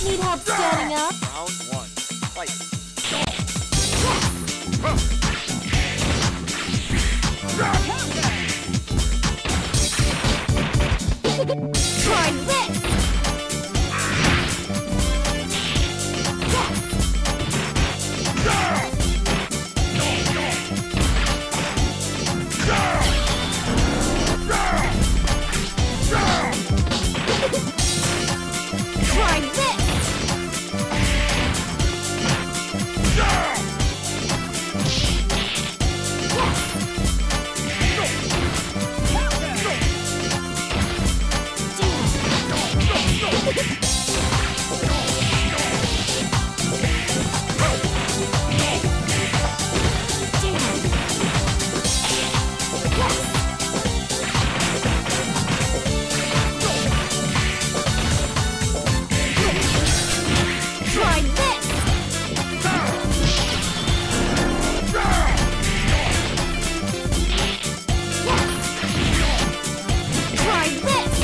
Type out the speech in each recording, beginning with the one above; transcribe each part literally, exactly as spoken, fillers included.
Need help standing up? Round one. Fight. Try this! Try this! Try this! Try this!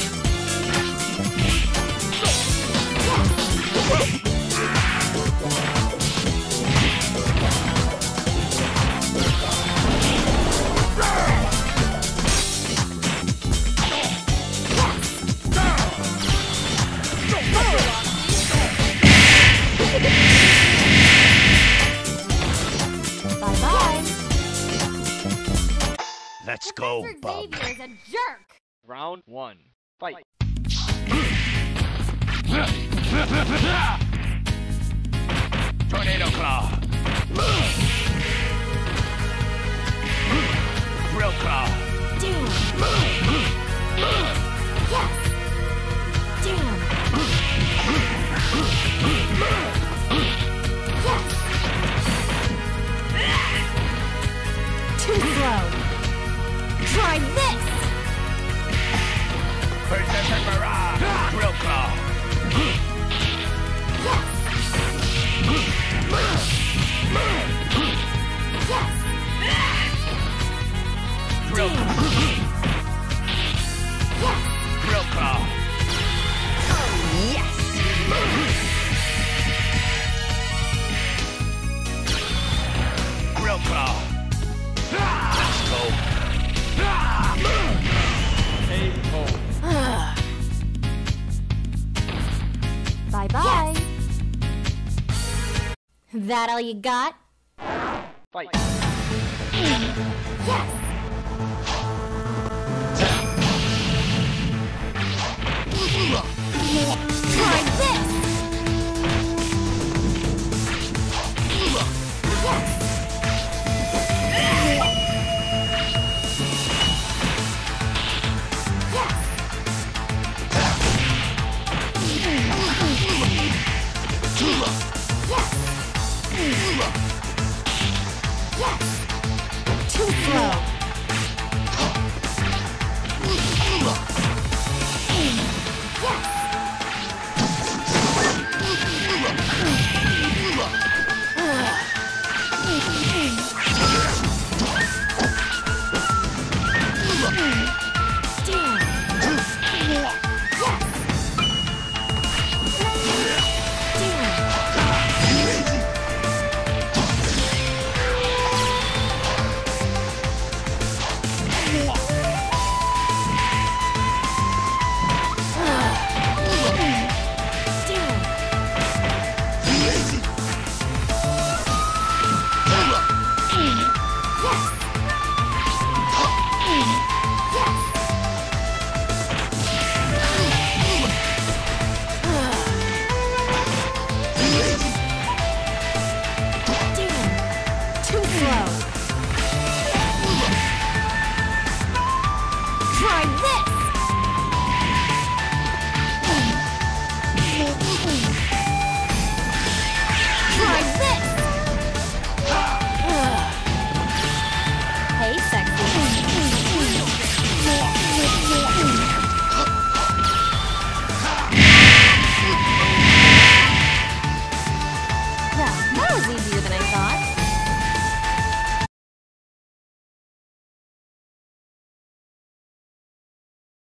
Bye-bye. Let's go, Professor Bub. Xavier's a jerk! Round one. Fight. Tornado Claw. Drill Claw. Damn! Yes! Damn! Yes! Too slow! Try this! Persistent Barrage. Drill Claw. Yes! Yes! Drill Damn! Yes! Drill Claw. Yes! Drill Claw. Let's go. K O. Bye-bye. That all you got? Fight. Yes!